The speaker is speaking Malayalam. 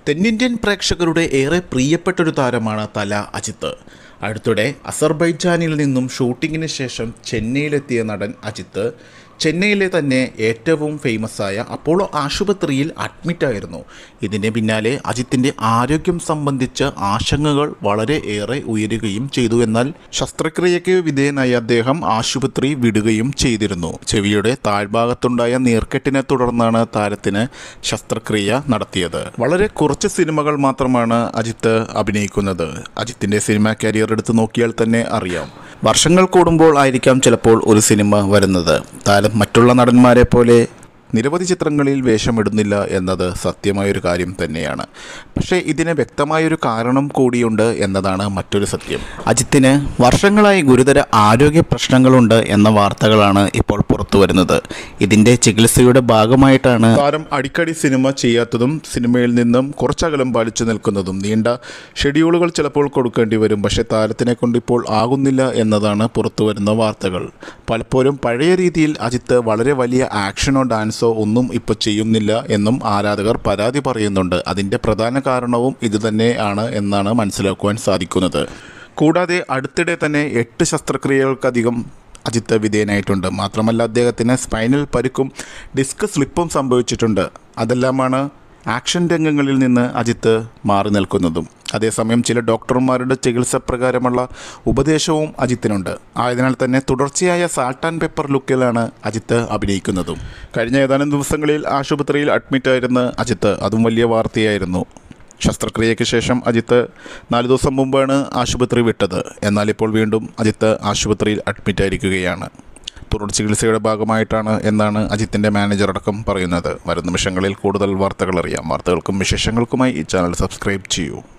തെന്നിന്ത്യൻ പ്രേക്ഷകരുടെ ഏറെ പ്രിയപ്പെട്ടൊരു താരമാണ് തല അജിത്ത്. അടുത്തിടെ അസർബൈജാനിൽ നിന്നും ഷൂട്ടിങ്ങിന് ശേഷം ചെന്നൈയിലെത്തിയ നടൻ അജിത്ത് ചെന്നൈയിലെ തന്നെ ഏറ്റവും ഫേമസായ അപ്പോളോ ആശുപത്രിയിൽ അഡ്മിറ്റായിരുന്നു. ഇതിന് പിന്നാലെ അജിത്തിൻ്റെ ആരോഗ്യം സംബന്ധിച്ച ആശങ്കകൾ വളരെ ഏറെ ഉയരുകയും ചെയ്തു. എന്നാൽ ശസ്ത്രക്രിയയ്ക്ക് വിധേയനായി അദ്ദേഹം ആശുപത്രി വിടുകയും ചെയ്തിരുന്നു. ചെവിയുടെ താഴ്ഭാഗത്തുണ്ടായ നീർക്കെട്ടിനെ തുടർന്നാണ് താരത്തിന് ശസ്ത്രക്രിയ നടത്തിയത്. വളരെ കുറച്ച് സിനിമകൾ മാത്രമാണ് അജിത്ത് അഭിനയിക്കുന്നത്. അജിത്തിൻ്റെ സിനിമാ കരിയർ എടുത്ത് നോക്കിയാൽ തന്നെ അറിയാം. വർഷങ്ങൾ കൂടുമ്പോൾ ആയിരിക്കാം ചിലപ്പോൾ ഒരു സിനിമ വരുന്നത്. താരം മറ്റുള്ള നടന്മാരെ പോലെ നിരവധി ചിത്രങ്ങളിൽ വേഷമിടുന്നില്ല എന്നത് സത്യമായൊരു കാര്യം തന്നെയാണ്. പക്ഷേ ഇതിന് വ്യക്തമായൊരു കാരണം കൂടിയുണ്ട് എന്നതാണ് മറ്റൊരു സത്യം. അജിത്തിന് വർഷങ്ങളായി ഗുരുതര ആരോഗ്യ പ്രശ്നങ്ങളുണ്ട് എന്ന വാർത്തകളാണ് ഇപ്പോൾ പുറത്തു വരുന്നത്. ഇതിൻ്റെ ചികിത്സയുടെ ഭാഗമായിട്ടാണ് താരം അടിക്കടി സിനിമ ചെയ്യാത്തതും സിനിമയിൽ നിന്നും കുറച്ചകലം പാലിച്ചു നിൽക്കുന്നതും. നീണ്ട ഷെഡ്യൂളുകൾ ചിലപ്പോൾ കൊടുക്കേണ്ടി വരും. പക്ഷേ താരത്തിനെ കൊണ്ടിപ്പോൾ ആകുന്നില്ല എന്നതാണ് പുറത്തു വരുന്ന വാർത്തകൾ. പലപ്പോഴും പഴയ രീതിയിൽ അജിത്ത് വളരെ വലിയ ആക്ഷനോ ഡാൻസോ ഒന്നും ഇപ്പോൾ ചെയ്യുന്നില്ല എന്നും ആരാധകർ പരാതി പറയുന്നുണ്ട്. അതിൻ്റെ പ്രധാന കാരണവും ഇതുതന്നെയാണ് എന്നാണ് മനസ്സിലാക്കുവാൻ സാധിക്കുന്നത്. കൂടാതെ അടുത്തിടെ തന്നെ 8 ശസ്ത്രക്രിയകൾക്കധികം അജിത്ത് വിധേയനായിട്ടുണ്ട്. മാത്രമല്ല അദ്ദേഹത്തിന് സ്പൈനൽ പരിക്കും ഡിസ്ക് സ്ലിപ്പും സംഭവിച്ചിട്ടുണ്ട്. അതെല്ലാമാണ് ആക്ഷൻ രംഗങ്ങളിൽ നിന്ന് അജിത്ത് മാറി നിൽക്കുന്നതും. അതേസമയം ചില ഡോക്ടർമാരുടെ ചികിത്സ പ്രകാരമുള്ള ഉപദേശവും അജിത്തിനുണ്ട്. ആയതിനാൽ തന്നെ തുടർച്ചയായ സാൾട്ട് ആൻഡ് പെപ്പർ ലുക്കിലാണ് അജിത്ത് അഭിനയിക്കുന്നതും. കഴിഞ്ഞ ഏതാനും ദിവസങ്ങളിൽ ആശുപത്രിയിൽ അഡ്മിറ്റായിരുന്ന അജിത്ത്, അതും വലിയ വാർത്തയായിരുന്നു. ശസ്ത്രക്രിയയ്ക്ക് ശേഷം അജിത്ത് 4 ദിവസം മുമ്പാണ് ആശുപത്രി വിട്ടത്. എന്നാൽ ഇപ്പോൾ വീണ്ടും അജിത്ത് ആശുപത്രിയിൽ അഡ്മിറ്റായിരിക്കുകയാണ്. തുടർ ചികിത്സയുടെ ഭാഗമായിട്ടാണ് എന്നാണ് അജിത്തിൻ്റെ മാനേജർ അടക്കം പറയുന്നത്. വരും നിമിഷങ്ങളിൽ കൂടുതൽ വാർത്തകൾ അറിയാം. വാർത്തകൾക്കും വിശേഷങ്ങൾക്കുമായി ഈ ചാനൽ സബ്സ്ക്രൈബ് ചെയ്യൂ.